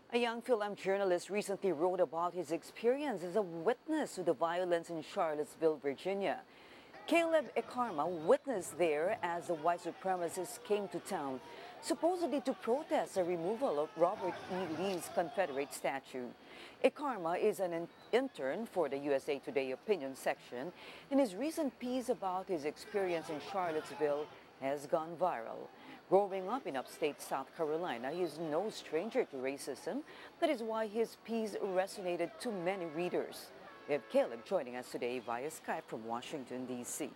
A young Fil-Am journalist recently wrote about his experience as a witness to the violence in Charlottesville, Virginia. Caleb Ekarma witnessed there as the white supremacists came to town, supposedly to protest the removal of Robert E. Lee's Confederate statue. Ekarma is an intern for the USA Today opinion section, and his recent piece about his experience in Charlottesville has gone viral. Growing up in upstate South Carolina, he is no stranger to racism. That is why his piece resonated to many readers. We have Caleb joining us today via Skype from Washington, D.C.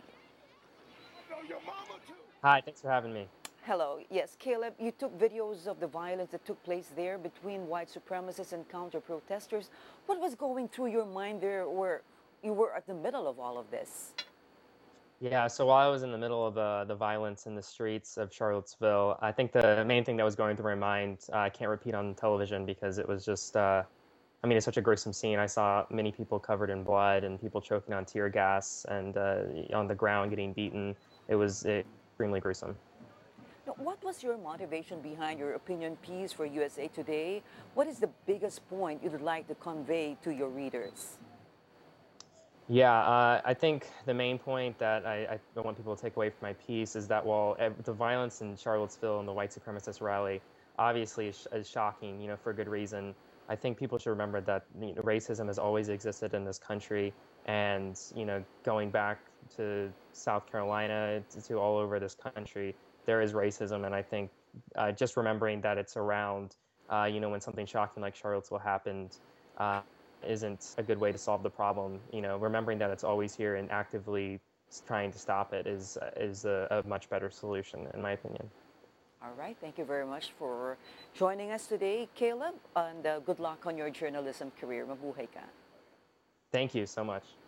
Hi, thanks for having me. Hello. Yes, Caleb, you took videos of the violence that took place there between white supremacists and counter-protesters. What was going through your mind there, where you were at the middle of all of this? Yeah, so while I was in the middle of the violence in the streets of Charlottesville, I think the main thing that was going through my mind, I can't repeat on television because it was just, I mean, it's such a gruesome scene. I saw many people covered in blood and people choking on tear gas and on the ground getting beaten. It was extremely gruesome. Now, what was your motivation behind your opinion piece for USA Today? What is the biggest point you'd like to convey to your readers? Yeah, I think the main point that I want people to take away from my piece is that while the violence in Charlottesville and the white supremacist rally obviously is shocking, for good reason, I think people should remember that racism has always existed in this country, and going back to South Carolina to all over this country, there is racism, and I think just remembering that it's around, when something shocking like Charlottesville happened. Isn't a good way to solve the problem. Remembering that it's always here and actively trying to stop it is a much better solution, in my opinion. All right. Thank you very much for joining us today, Caleb, and good luck on your journalism career. Mabuhay ka. Thank you so much.